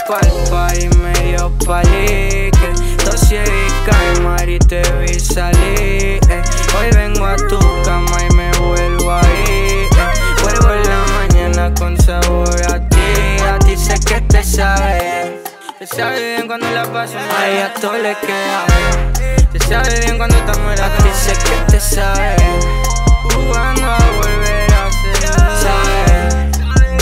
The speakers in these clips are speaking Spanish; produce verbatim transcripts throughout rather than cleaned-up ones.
pa'l party medio palique. Tosí y calmar y te vi salir, eh. Hoy vengo a tu cama y me vuelvo a ir, eh. Vuelvo en la mañana con sabor a ti. A ti sé que te sabe bien. Te sabe bien cuando la paso mal y a todo le queda bien. Te sabe bien cuando estamos en la calle. A ti sé que te sabe bien. Jugando a volver a ser, sabe.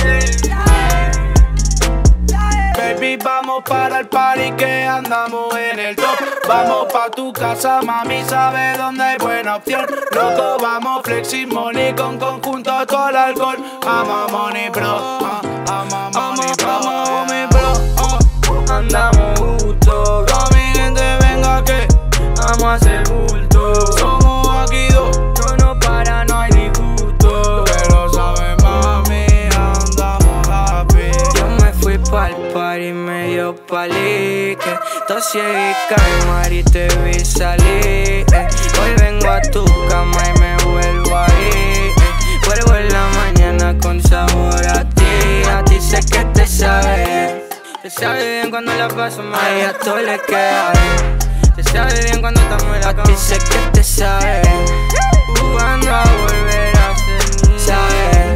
Baby, vamos para el party que andamos en el top. Vamos pa' tu casa, mami, sabe dónde hay buena opción. Loco, vamos flexi money con conjunto todo el alcohol. Ama money bro, uh, ama money bro, money bro, uh. Andamos justo, toda mi gente venga que vamos a hacer bulto. somos aquí dos, No, no para, no hay disgusto. pero sabe mami, andamos happy. Yo me fui pa'l party medio palique. Tosí y calmar y te vi salir, eh. Hoy vengo a tu cama y me vuelvo a ir, eh. Vuelvo en la mañana con sabor a ti. A ti sé que te sabe bien. Te sabe bien cuando la paso mal y a todo le queda bien. Te sabe bien cuando estamos en la cama. A ti sé que te sabe bien. Jugando a volver a ser, sabe.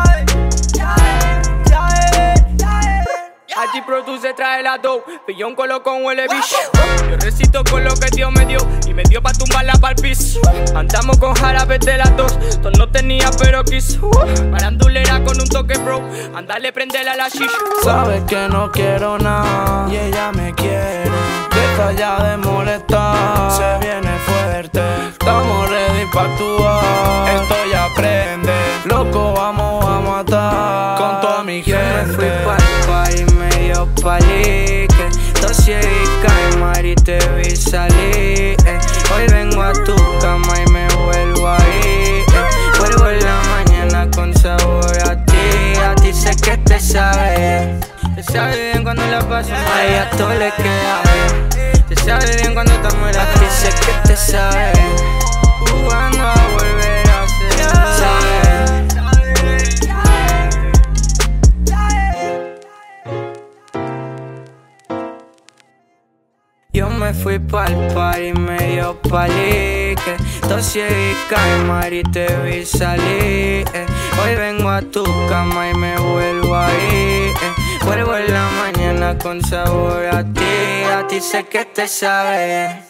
Allí produce, trae la dough. Pillón con lo con huele bicho. Yo recito con lo que Dios me dio y me dio pa' tumbarla pa'l piso. Andamos con jarabes de las dos. Todo no tenía pero quiso. Marandulera con un toque bro. Andale, prendela a la shisha. Sabes que no quiero nada y ella me quiere. Deja ya de molestar, se viene fuerte. Estamos ready pa' actuar, esto ya prende. Loco, vamos a matar con toda mi Yo me fui gente. pa'l party medio palique. Tosí y calmar y te vi salir, eh. Hoy vengo a tu cama y me vuelvo a ir, eh. Vuelvo en la mañana con sabor a ti. A ti sé que te sabe bien. Te sabe bien cuando la paso mal y a todo le queda bien. Te sabe bien cuando estamos en la calle. A ti sé que te sabe bien. Jugando a volver a ser, sabe. Yo me fui pa'l party medio palique. Tosí y calmar y te vi salir, eh. Hoy vengo a tu cama y me vuelvo a ir, eh. Vuelvo en la mañana con sabor a ti. A ti sé que te sabe bien.